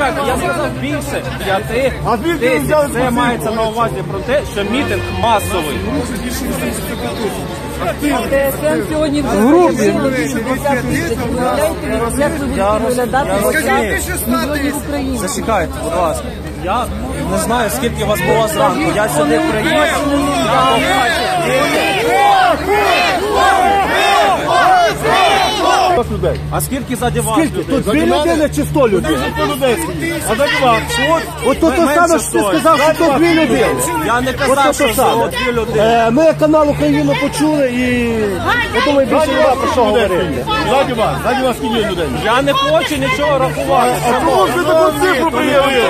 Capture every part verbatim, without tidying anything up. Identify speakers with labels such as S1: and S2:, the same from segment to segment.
S1: Почекайте, я сказав більше п'яти
S2: А звідки ви
S1: тисяч.
S2: взяли
S1: Це
S2: спасибо?
S1: мається на увазі про те, що мітинг масовий.
S3: ТСН сьогодні виявило більше двадцять тисяч. Уявляєте, як ви будете виглядати на мільйонів України?
S1: Зачекайте, будь ласка. Я не знаю, скільки вас було зранку. Я сюди приїхав. Я побачив
S2: людей.
S1: А скільки заді вас
S2: Скільки?
S1: людей?
S2: Тут дві людини чи сто людей? А за два. От тут те саме, що ти сказав, що тут дві людини.
S1: Я не
S2: От
S1: казав,
S2: то
S1: що
S2: те саме.
S1: було дві людини.
S2: Е, Ми канал Україну почули і я думаю, більше нема про що говорити. Ззаді вас, ззаді вас скільки людей.
S1: Я не хочу нічого рахувати.
S2: А чому ж ви таку цифру приявили?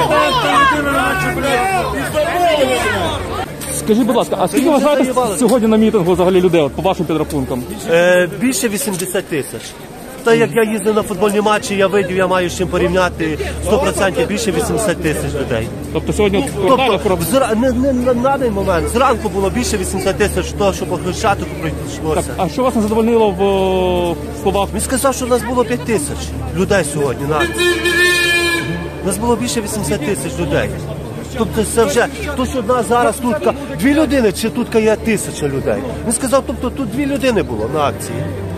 S4: Скажіть, будь ласка, а скільки вважаєте сьогодні на мітингу взагалі людей, от, по вашим підрахункам?
S5: Е, більше вісімдесят тисяч. Та як я їздив на футбольні матчі, я видів, я маю з чим порівняти сто відсотків більше вісімдесят тисяч людей.
S4: Тобто сьогодні
S5: Тобто, зра... не, не, не на даний момент, зранку було більше вісімдесят тисяч, того, що по Хрещатику пройшлося.
S4: А що вас не задовольнило в о, словах?
S5: Він сказав, що в нас було п'ять тисяч людей сьогодні. На. У нас було більше вісімдесят тисяч людей. Тобто це вже, то що в нас зараз тут дві людини, чи тут є тисяча людей. Він сказав, тобто тут дві людини було на акції.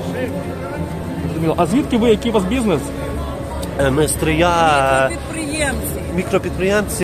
S4: А звідки ви, який у вас бізнес?
S5: Ми стрия
S3: Підприємці.
S5: мікропідприємці.